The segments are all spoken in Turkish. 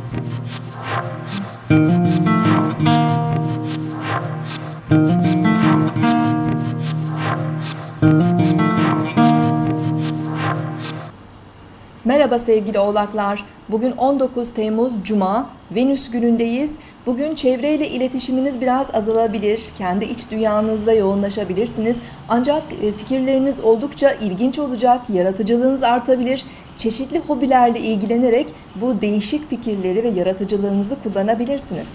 Merhaba sevgili oğlaklar. Bugün 19 Temmuz Cuma, Venüs günündeyiz. Bugün çevreyle iletişiminiz biraz azalabilir, kendi iç dünyanızda yoğunlaşabilirsiniz. Ancak fikirleriniz oldukça ilginç olacak, yaratıcılığınız artabilir. Çeşitli hobilerle ilgilenerek bu değişik fikirleri ve yaratıcılığınızı kullanabilirsiniz.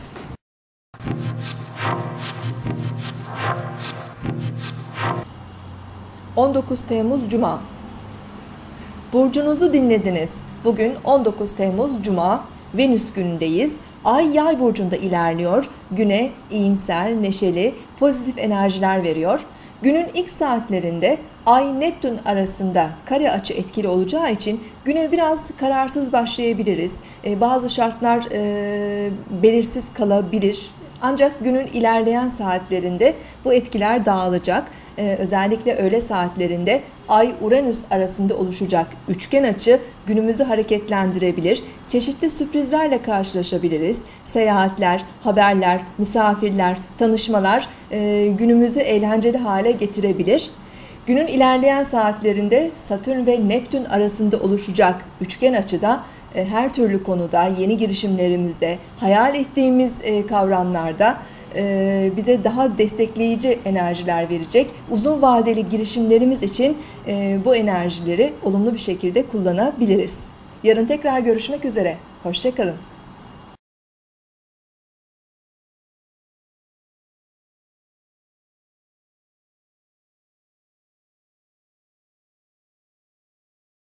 ...19 Temmuz Cuma. Burcunuzu dinlediniz. Bugün 19 Temmuz Cuma, Venüs günündeyiz. Ay Yay burcunda ilerliyor. Güne iyimser, neşeli, pozitif enerjiler veriyor. Günün ilk saatlerinde Ay Neptün arasında kare açı etkili olacağı için güne biraz kararsız başlayabiliriz. Bazı şartlar belirsiz kalabilir. Ancak günün ilerleyen saatlerinde bu etkiler dağılacak. Özellikle öğle saatlerinde Ay-Uranüs arasında oluşacak üçgen açı günümüzü hareketlendirebilir. Çeşitli sürprizlerle karşılaşabiliriz. Seyahatler, haberler, misafirler, tanışmalar günümüzü eğlenceli hale getirebilir. Günün ilerleyen saatlerinde Satürn ve Neptün arasında oluşacak üçgen açıda her türlü konuda, yeni girişimlerimizde, hayal ettiğimiz kavramlarda bize daha destekleyici enerjiler verecek. Uzun vadeli girişimlerimiz için bu enerjileri olumlu bir şekilde kullanabiliriz. Yarın tekrar görüşmek üzere. Hoşça kalın.